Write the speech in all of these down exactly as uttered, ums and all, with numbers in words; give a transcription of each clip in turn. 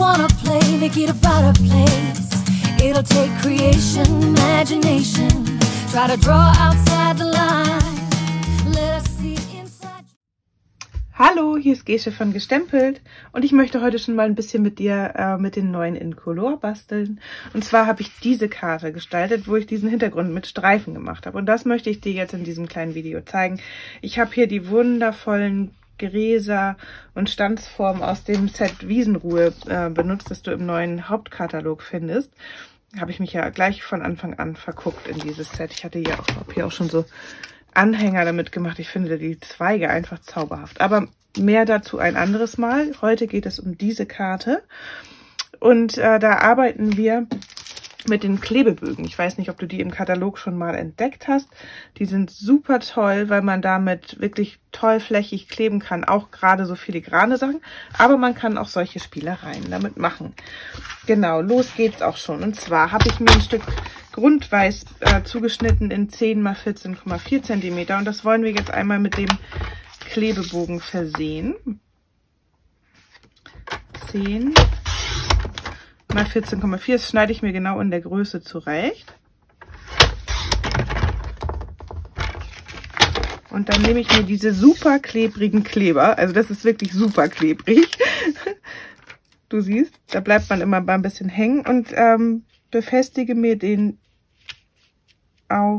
wanna play, make it about a place. It'll take creation, imagination. Try to draw outside the line. Let us see inside. Hallo, hier ist Gesche von Gestempelt und ich möchte heute schon mal ein bisschen mit dir äh, mit den neuen Incolor basteln. Und zwar habe ich diese Karte gestaltet, wo ich diesen Hintergrund mit Streifen gemacht habe. Und das möchte ich dir jetzt in diesem kleinen Video zeigen. Ich habe hier die wundervollen Gräser und Stanzformen aus dem Set Wiesenruhe äh, benutzt, das du im neuen Hauptkatalog findest. Habe ich mich ja gleich von Anfang an verguckt in dieses Set. Ich hatte hier auch, hab hier auch schon so Anhänger damit gemacht. Ich finde die Zweige einfach zauberhaft. Aber mehr dazu ein anderes Mal. Heute geht es um diese Karte. Und äh, da arbeiten wir mit den Klebebögen. Ich weiß nicht, ob du die im Katalog schon mal entdeckt hast. Die sind super toll, weil man damit wirklich toll flächig kleben kann. Auch gerade so filigrane Sachen. Aber man kann auch solche Spielereien damit machen. Genau, los geht's auch schon. Und zwar habe ich mir ein Stück Grundweiß äh, zugeschnitten in zehn mal vierzehn Komma vier Zentimeter. Und das wollen wir jetzt einmal mit dem Klebebogen versehen. zehn mal vierzehn Komma vier, das schneide ich mir genau in der Größe zurecht. Und dann nehme ich mir diese super klebrigen Kleber, also das ist wirklich super klebrig. Du siehst, da bleibt man immer ein bisschen hängen und ähm, befestige mir den auf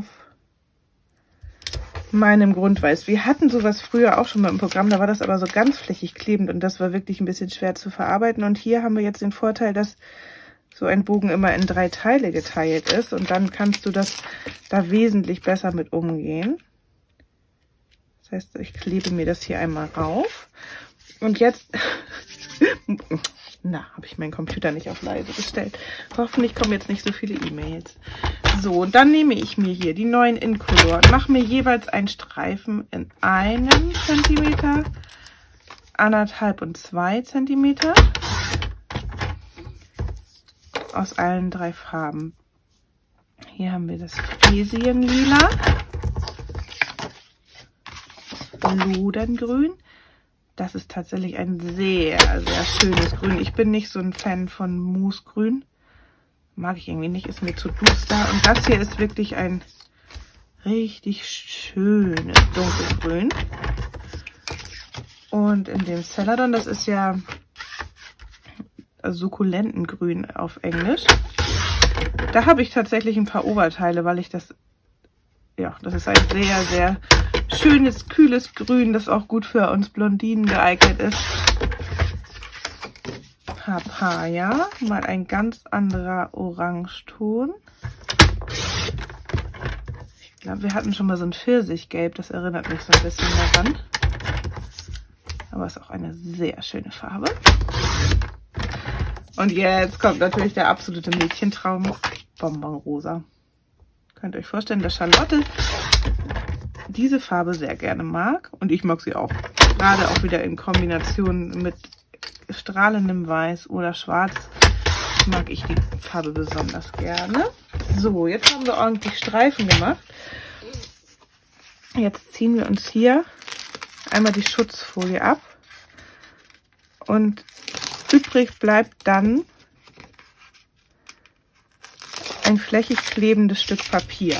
meinem Grundweiß. Wir hatten sowas früher auch schon mal im Programm, da war das aber so ganz flächig klebend und das war wirklich ein bisschen schwer zu verarbeiten. Und hier haben wir jetzt den Vorteil, dass so ein Bogen immer in drei Teile geteilt ist und dann kannst du das da wesentlich besser mit umgehen. Das heißt, ich klebe mir das hier einmal rauf und jetzt, na, habe ich meinen Computer nicht auf leise gestellt. Hoffentlich kommen jetzt nicht so viele E-Mails. So, und dann nehme ich mir hier die neuen Incolor und mache mir jeweils einen Streifen in einem Zentimeter, anderthalb und zwei Zentimeter aus allen drei Farben. Hier haben wir das Fresienlila, Loderngrün. Das ist tatsächlich ein sehr, sehr schönes Grün. Ich bin nicht so ein Fan von Moosgrün. Mag ich irgendwie nicht, ist mir zu duster. Und das hier ist wirklich ein richtig schönes Dunkelgrün. Und in dem Celadon, das ist ja Sukkulentengrün auf Englisch. Da habe ich tatsächlich ein paar Oberteile, weil ich das, ja, das ist ein sehr, sehr schönes, kühles Grün, das auch gut für uns Blondinen geeignet ist. Papaya, mal ein ganz anderer Orangeton. Ich glaube, wir hatten schon mal so ein Pfirsichgelb, das erinnert mich so ein bisschen daran. Aber ist auch eine sehr schöne Farbe. Und jetzt kommt natürlich der absolute Mädchentraum, Bonbonrosa. Könnt ihr euch vorstellen, dass Charlotte diese Farbe sehr gerne mag. Und ich mag sie auch. Gerade auch wieder in Kombination mit strahlendem Weiß oder Schwarz mag ich die Farbe besonders gerne. So, jetzt haben wir ordentlich Streifen gemacht. Jetzt ziehen wir uns hier einmal die Schutzfolie ab. Und übrig bleibt dann ein flächig klebendes Stück Papier.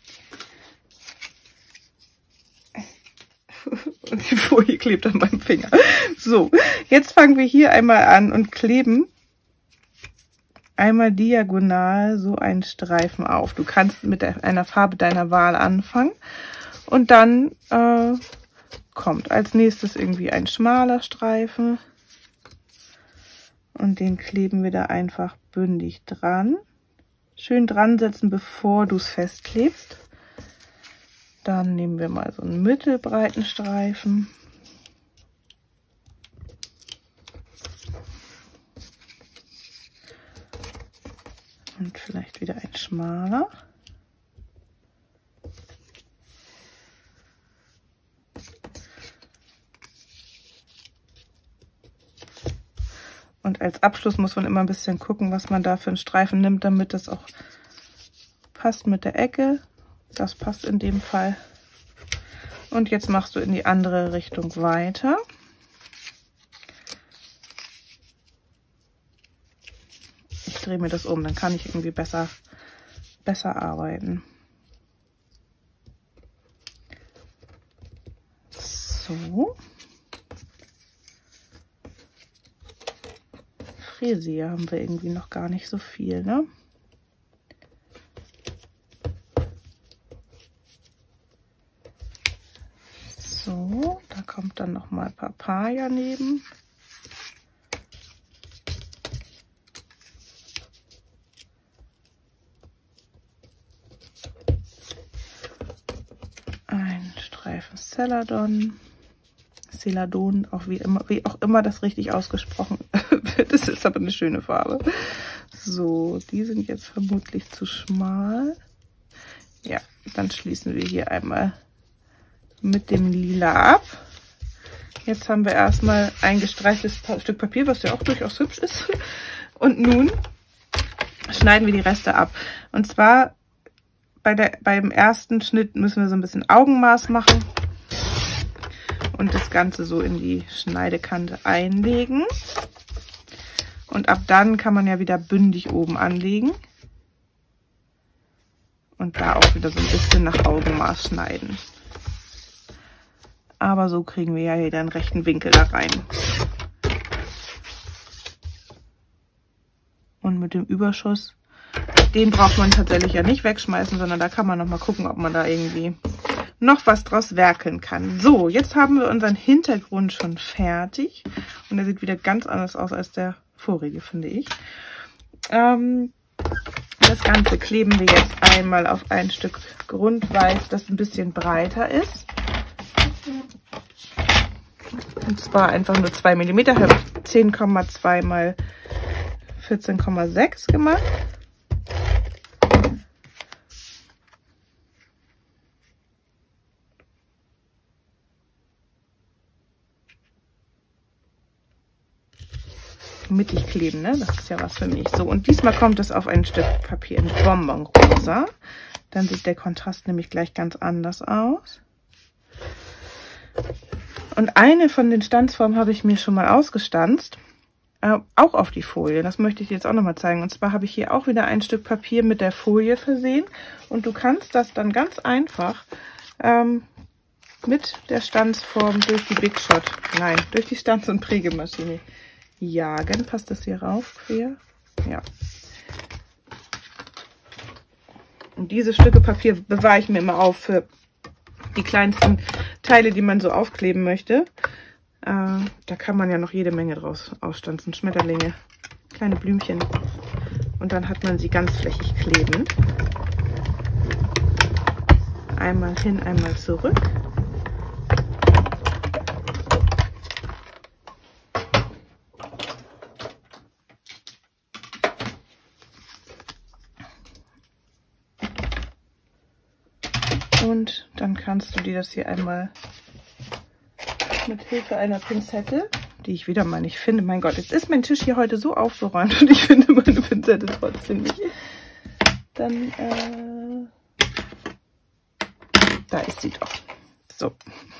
Und die Folie klebt an meinem Finger. So, jetzt fangen wir hier einmal an und kleben einmal diagonal so einen Streifen auf. Du kannst mit einer Farbe deiner Wahl anfangen und dann äh, kommt als nächstes irgendwie ein schmaler Streifen und den kleben wir da einfach bündig dran. Schön dran setzen, bevor du es festklebst. Dann nehmen wir mal so einen mittelbreiten Streifen. Und vielleicht wieder ein schmaler. Und als Abschluss muss man immer ein bisschen gucken, was man da für einen Streifen nimmt, damit das auch passt mit der Ecke. Das passt in dem Fall. Und jetzt machst du in die andere Richtung weiter. drehe mir das um, dann kann ich irgendwie besser, besser arbeiten. So. Fräse haben wir irgendwie noch gar nicht so viel, ne? So, da kommt dann noch mal Papaya neben. Ein Streifen Celadon. Celadon, auch wie immer, wie auch immer das richtig ausgesprochen wird. Das ist aber eine schöne Farbe. So, die sind jetzt vermutlich zu schmal. Ja, dann schließen wir hier einmal mit dem Lila ab. Jetzt haben wir erstmal ein gestreiftes Stück Papier, was ja auch durchaus hübsch ist. Und nun schneiden wir die Reste ab. Und zwar bei der, beim ersten Schnitt müssen wir so ein bisschen Augenmaß machen und das Ganze so in die Schneidekante einlegen. Und ab dann kann man ja wieder bündig oben anlegen. Und da auch wieder so ein bisschen nach Augenmaß schneiden. Aber so kriegen wir ja hier den rechten Winkel da rein. Und mit dem Überschuss, den braucht man tatsächlich ja nicht wegschmeißen, sondern da kann man noch mal gucken, ob man da irgendwie noch was draus werkeln kann. So, jetzt haben wir unseren Hintergrund schon fertig. Und der sieht wieder ganz anders aus als der vorige, finde ich. Ähm, das Ganze kleben wir jetzt einmal auf ein Stück Grundweiß, das ein bisschen breiter ist. Und zwar einfach nur zwei Millimeter. Ich habe zehn Komma zwei mal vierzehn Komma sechs gemacht. Mittig kleben, ne? Das ist ja was für mich. So, und diesmal kommt es auf ein Stück Papier in Bonbonrosa. Dann sieht der Kontrast nämlich gleich ganz anders aus. Und eine von den Stanzformen habe ich mir schon mal ausgestanzt. Äh, auch auf die Folie. Das möchte ich dir jetzt auch nochmal zeigen. Und zwar habe ich hier auch wieder ein Stück Papier mit der Folie versehen. Und du kannst das dann ganz einfach ähm, mit der Stanzform durch die Big Shot, nein, durch die Stanz- und Prägemaschine jagen. Passt das hier rauf, quer? Ja. Und diese Stücke Papier bewahre ich mir immer auf für die kleinsten Teile, die man so aufkleben möchte. Äh, da kann man ja noch jede Menge draus ausstanzen. Schmetterlinge, kleine Blümchen. Und dann hat man sie ganz flächig klebend. Einmal hin, einmal zurück. Und dann kannst du dir das hier einmal mit Hilfe einer Pinzette, die ich wieder mal nicht finde. Mein Gott, jetzt ist mein Tisch hier heute so aufgeräumt und ich finde meine Pinzette trotzdem nicht. Dann, äh, da ist sie doch. So.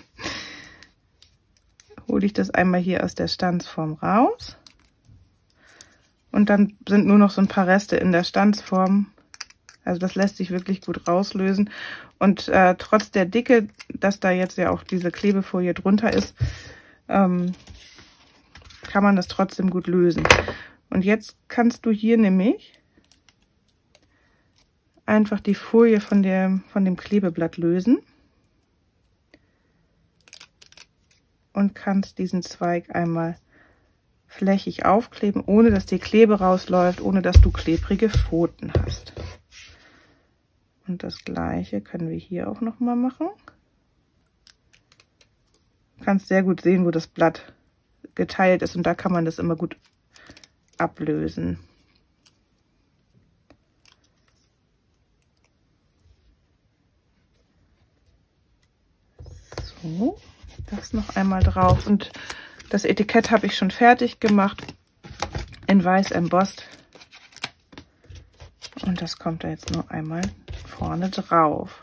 Hole ich das einmal hier aus der Stanzform raus. Und dann sind nur noch so ein paar Reste in der Stanzform. Also das lässt sich wirklich gut rauslösen. Und äh, trotz der Dicke, dass da jetzt ja auch diese Klebefolie drunter ist, ähm, kann man das trotzdem gut lösen. Und jetzt kannst du hier nämlich einfach die Folie von, der, von dem Klebeblatt lösen. Und kannst diesen Zweig einmal flächig aufkleben, ohne dass die Klebe rausläuft, ohne dass du klebrige Pfoten hast. Und das gleiche können wir hier auch noch mal machen. Du kannst sehr gut sehen, wo das Blatt geteilt ist und da kann man das immer gut ablösen. So, das noch einmal drauf und das Etikett habe ich schon fertig gemacht, in weiß embossed. Und das kommt da jetzt nur einmal vorne drauf.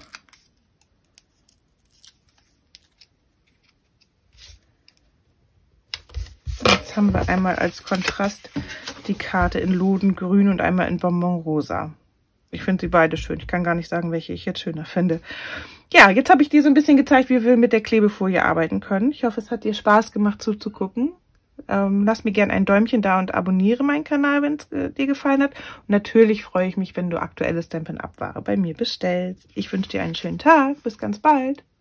Jetzt haben wir einmal als Kontrast die Karte in Lodengrün und einmal in Bonbonrosa. Ich finde sie beide schön. Ich kann gar nicht sagen, welche ich jetzt schöner finde. Ja, jetzt habe ich dir so ein bisschen gezeigt, wie wir mit der Klebefolie arbeiten können. Ich hoffe, es hat dir Spaß gemacht zuzugucken. Ähm, lass mir gerne ein Däumchen da und abonniere meinen Kanal, wenn es äh, dir gefallen hat. Und natürlich freue ich mich, wenn du aktuelle Stampin' Up Ware bei mir bestellst. Ich wünsche dir einen schönen Tag. Bis ganz bald.